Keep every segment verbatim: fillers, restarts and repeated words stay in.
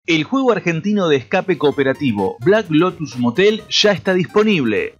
El juego argentino de escape cooperativo Black Lotus Motel ya está disponible.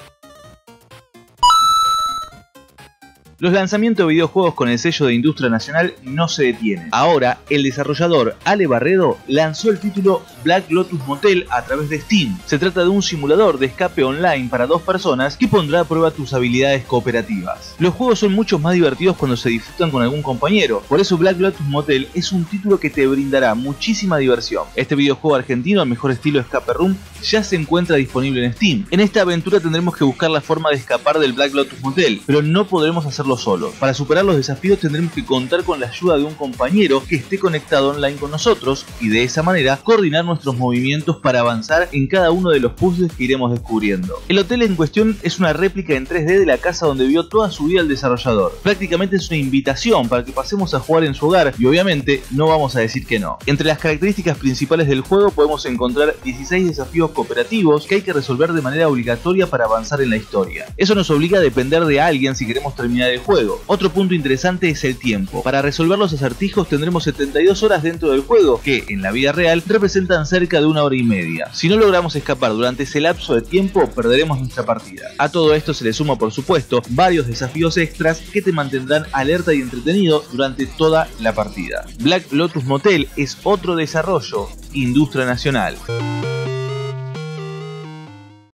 Los lanzamientos de videojuegos con el sello de industria nacional no se detienen. Ahora, el desarrollador Ale Barredo lanzó el título Black Lotus Motel a través de Steam. Se trata de un simulador de escape online para dos personas que pondrá a prueba tus habilidades cooperativas. Los juegos son mucho más divertidos cuando se disfrutan con algún compañero, por eso Black Lotus Motel es un título que te brindará muchísima diversión. Este videojuego argentino al mejor estilo escape room ya se encuentra disponible en Steam. En esta aventura tendremos que buscar la forma de escapar del Black Lotus Motel, pero no podremos hacerlo solo. Para superar los desafíos tendremos que contar con la ayuda de un compañero que esté conectado online con nosotros y de esa manera coordinar nuestros movimientos para avanzar en cada uno de los puzzles que iremos descubriendo. El hotel en cuestión es una réplica en tres D de la casa donde vivió toda su vida el desarrollador. Prácticamente es una invitación para que pasemos a jugar en su hogar y obviamente no vamos a decir que no. Entre las características principales del juego podemos encontrar dieciséis desafíos cooperativos que hay que resolver de manera obligatoria para avanzar en la historia. Eso nos obliga a depender de alguien si queremos terminar el juego. Otro punto interesante es el tiempo. Para resolver los acertijos tendremos setenta y dos horas dentro del juego, que en la vida real representan cerca de una hora y media. Si no logramos escapar durante ese lapso de tiempo, perderemos nuestra partida. A todo esto se le suma, por supuesto, varios desafíos extras que te mantendrán alerta y entretenido durante toda la partida. Black Lotus Motel es otro desarrollo industria nacional.